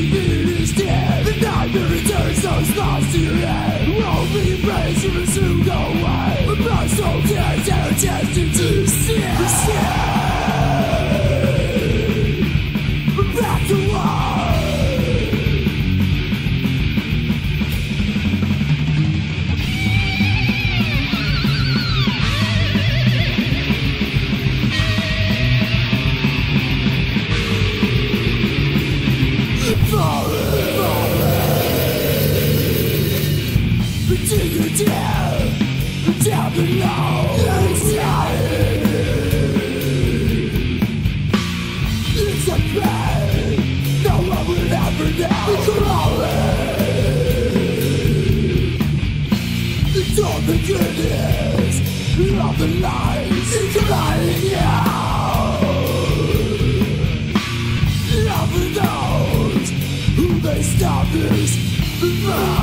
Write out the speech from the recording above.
is dead. The nightmare returns, those thoughts to your head. Only embrace you will soon go away. But my soul dead, and destined to sin. Back to life. Down below, it's a pain no one will ever know. It's all the goodness of the lies colliding out. Love those who may stop this.